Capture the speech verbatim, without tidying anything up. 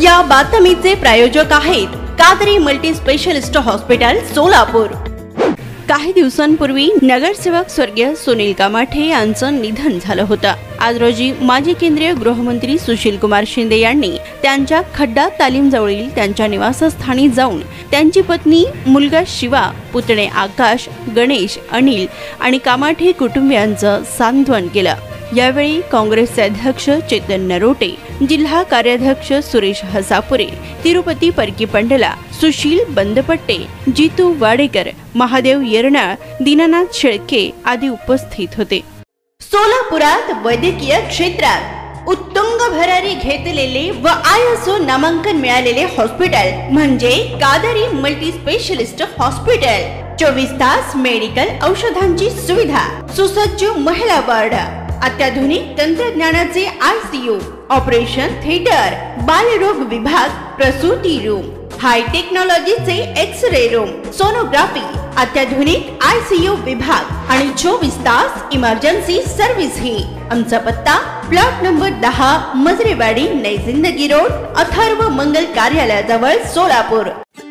या बातमीचे प्रायोजक आहेत Kadri multi specialist hospital Solapur. काही दिवसांपूर्वी नगरसेवक स्वर्गीय सुनील कामाठे यांचं निधन झालं होतं। आज रोजी माजी केंद्रीय गृहमंत्री सुशील कुमार शिंदे यांनी त्यांच्या खड्डा तालीम जवळील त्यांच्या निवासस्थानी जाऊन त्यांची पत्नी, मुलगा शिवा, पुतणे आकाश, गणेश, अनिल आणि कामाठे कुटुंबियांचं सांत्वन केलं। यावेळी काँग्रेसचे अध्यक्ष चेतन नरोटे, जिल्हा कार्याध्यक्ष सुरेश हसापुरे, तिरुपती परकी पंडला, सुशील बंदपट्टे, जितू वाडेकर, महादेव येरनाळ, दीनानाथ शेळके आदी उपस्थित होते। सोलापुरात वैद्यकीय क्षेत्रात उत्तुंग भरारी घेतलेले व आय एस ओ नामांकन मिळालेले हॉस्पिटल म्हणजे कादरी मल्टी स्पेशलिस्ट हॉस्पिटल। चोवीस तास मेडिकल औषधांची सुविधा, सुसज्ज महिला वार्ड, अत्याधुनिक तंत्रज्ञानाचे I C U, operation theatre, बालरोग विभाग, प्रसूती रूम, हाय टेक्नॉलॉजीचे एक्स रे रूम, सोनोग्राफी, अत्याधुनिक आय सी यू विभाग आणि चोवीस तास इमर्जन्सी सर्व्हिस ही। आमचा पत्ता प्लॉट नंबर दहा, मजरेवाडी, नई जिंदगी रोड, अथर्व मंगल कार्यालयाजवळ, सोलापूर।